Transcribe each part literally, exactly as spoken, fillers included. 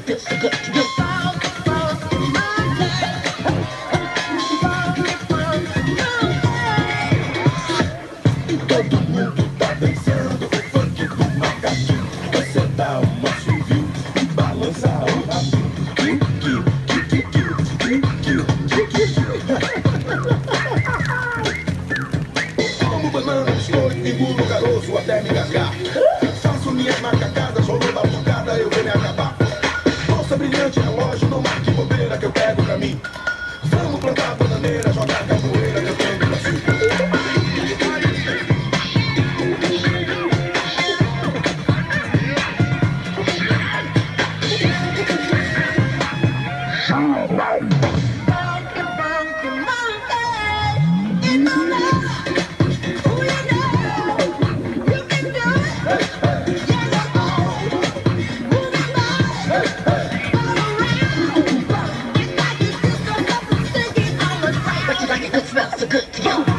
feels so good to you. Todo mundo tá dançando o funk do macaquinho. Você dá uma subiu e balança o rabinho. Como banana, biscoito, engulo o caroço até me engasgar. Faço minhas macacadas, rolou batucada, eu vou me acabar. Bolsa brilhante, relógio, não marque bobeira que eu pego pra mim. Vamos plantar bananeira, jogar capoeira que eu tenho pra si. Smells so good to you.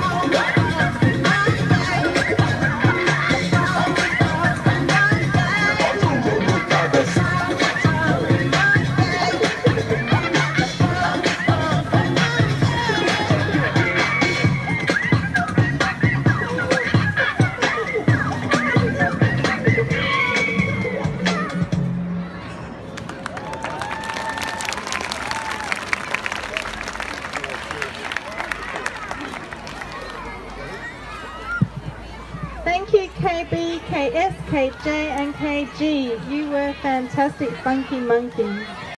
Thank you K B, K S, K J and K G. You were fantastic funky monkeys.